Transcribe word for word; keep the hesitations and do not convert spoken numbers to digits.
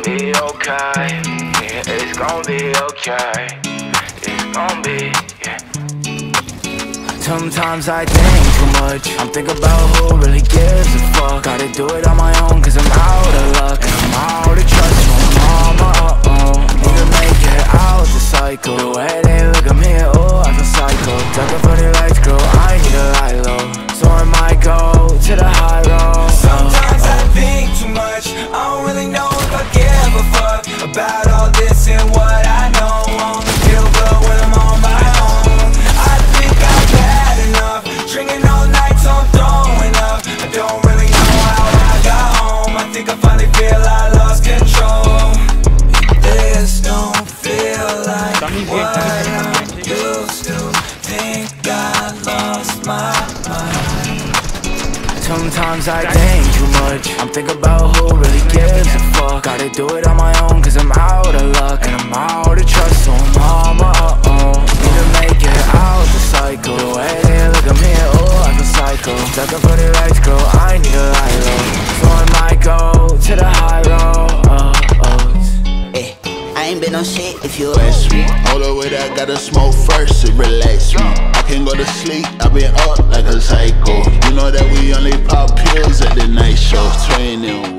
be okay. Yeah, it's gon' be okay. It's gon' be, yeah. Sometimes I think too much. I'm thinking about who really gives a fuck. Gotta do it on my own cause I'm out of luck. And I'm out of trust from mama, uh-oh. Need to make it out the cycle. The way they look at me, oh, I feel psycho. Ducking for the lights, girl, I need to lie low. So I might go to the high road. Sometimes I think too much. I don't really know if I give a fuck about all this and what I know. Only feel good when I'm on my own. I think I've had enough, drinking all night so I'm throwing up. I don't really know how I got home. I think I finally feel I lost control. This don't feel like what I used to. Think I lost my mind. Sometimes I think too much. I'm thinking about who really gives a fuck. Gotta do it on my own cause I'm out of luck. And I'm out of trust, so I'm mama, uh-oh. Need to make it out the cycle. The way they look at me, oh, I feel psycho. Ducking for the lights, girl, I need a lie low. So I might go to the high road, uh-oh. Hey, I ain't been on shit if you Bless me. All the way that I gotta smoke first to relax me. I can't go to sleep, I've been up like a psycho. You know that we only pop pills at the night show. Training